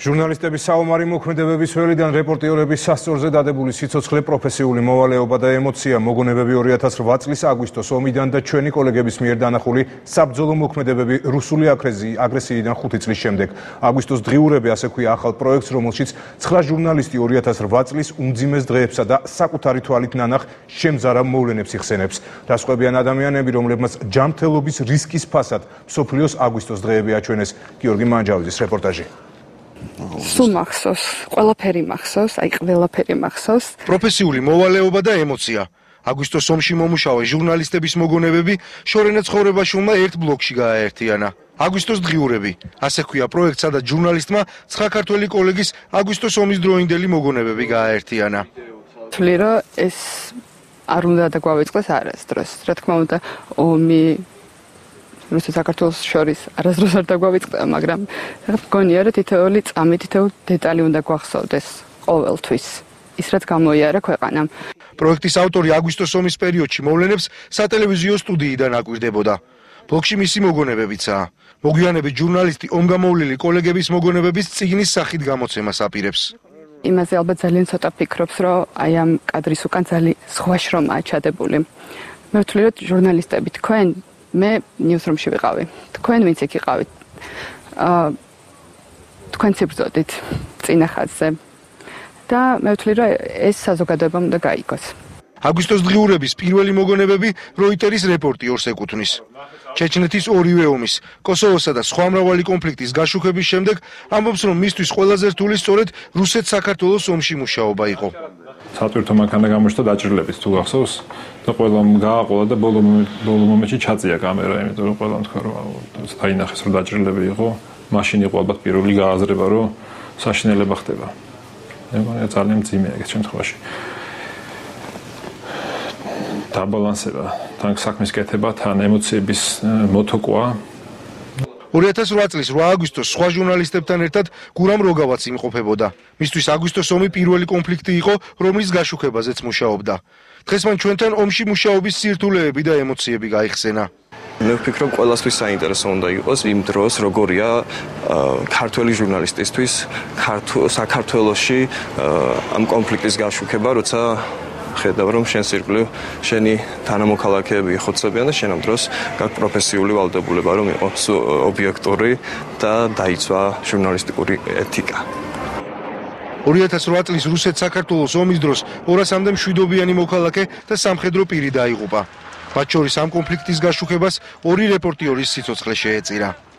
ჟურნალისტების საომარი მოქმედებების ველიდან რეპორტიორების სასწორზე დადებული სიცოცხლე, პროფესიული მოვალეობა და ემოცია, მოგონებები 2008 წლის აგვისტოს ომიდან და ჩვენი კოლეგების მიერ დანახული საბრძოლო მოქმედებები რუსული აგრესიიდან 5 წლის შემდეგ. აგვისტოს დღიურები ასე ქვია ახალ პროექტს, რომელშიც 9 ჟურნალისტი 2008 წლის უმძიმეს დღეებსა და საკუთარი თვალით ნანახ შემზარავ მოვლენებს იხსენებს. დასყვებიან ადამიანები, რომლებმაც ჯანმრთელობის რისკის ფასად მსოფლიოს აგვისტოს დღეები აჩვენეს. გიორგი მანჯავიძის რეპორტაჟი. სულ მახსოვს, ყველაფერი მახსოვს, ყველაფერი მახსოვს. პროფესიული მოვალეობა და ემოცია. აგვისტოს ომში მომუშავე ჟურნალისტების მოგონებები შორენა ცხოვრებაშვილმა ერთ ბლოკში გააერთიანა. აგვისტოს დღიურები, ასე ქვია პროექტს, სადაც ჟურნალისტმა 9 ქართველი კოლეგის აგვისტოს ომის დროინდელი მოგონებები გააერთიანა. თვლი რომ ეს არ უნდა დაგვავიწყდეს არასდროს. რა თქმა უნდა, ომი რუსეთს საქართველოს შორის არასდროს არ დაგვავიწყდა, მაგრამ მგონია რომ თითოეული წამი, თითოეული დეტალი უნდა გვახსოვდეს ყოველთვის. ის რაც გამოიარა ქვეყანამ. პროექტის ავტორი აგვისტოს ომის პერიოდში მოვლენებს სატელევიზიო სტუდიიდან აკვირდებოდა. ბლოგში მისი მოგონებებიცაა. მოგვიანებით ჟურნალისტი ომგამოვლილი კოლეგების მოგონებების წიგნის სახით გამოცემას აპირებს. იმაზე ალბათ ძალიან ცოტა ფიქრობს, რომ აი ამ კადრის უკან ძალიან სხვა შრომაა ჩადებული. მე ვთვლი რომ ჟურნალისტები თქვენ მე ნიუსრუმში ვიყავი. თქვენ ვინც იქ იყავით. თქვენ ციბრძოდით წინა ხაზზე. და მე ვთვლი რომ ეს საზოგადოებამ უნდა გაიგოს. აგვისტოს დღიურების პირველი მოგონებები როიტერის რეპორტიორს ეკუთვნის. ჩეჩნეთის ორივე ომის, კოსოვოსა და სხვა მრავალი კონფლიქტის გაშუქების შემდეგ ამბობს, რომ მისთვის ყველაზე რთული სწორედ რუსეთ-საქართველოს ომში მუშაობა იყო. სატვირთო მანქანა გამოჩნდა დაჭრილებით თუ გახსოვს და ყველამ გააყოლა და ბოლო მომენტში ჩაწია კამერა, იმიტომ რომ ყველამ თქვა რომ დაინახეს რომ დაჭრილები იყო, მაშინ იყო ალბათ პირველი გააზრება რომ საშინელება ხდება. მე მგონია ძალიან მძიმეა ეგეთ შემთხვევაში. დაბალანსება, თან საქმის კეთება, თან ემოციების მოთოკვა. 2008 წლის 8 აგვისტოს სხვა ჟურნალისტებთან ერთად გურამ როგავაც იმყოფებოდა. მისთვის აგვისტოს ომი პირველი კონფლიქტი იყო, რომლის გაშუქებაზეც მუშაობდა. დღეს მან ჩვენთან ომში მუშაობის სირთულეები და ემოციები გაიხსენა. მე ვფიქრობ, ყველასთვის საინტერესო უნდა იყოს იმ დროს, როგორია ქართველი ჟურნალისტისთვის საქართველოში ამ კონფლიქტის გაშუქება, როცა ხედავ რომ შენს ირგვლივ შენი თანამოქალაქეები იხოცებიან და შენ ამ დროს გაქვს პროფესიული ვალდებულება რომ იყოს ობიექტური და დაიცვა ჟურნალისტიკური ეთიკა. 2008 წლის რუსეთ-საქართველოს ომის დროს 200-მდე მშვიდობიანი მოქალაქე და სამხედრო პირი დაიღუპა. მათ შორის ამ კონფლიქტის გაშუქებას 2 რეპორტიორის სიცოცხლე შეეწირა.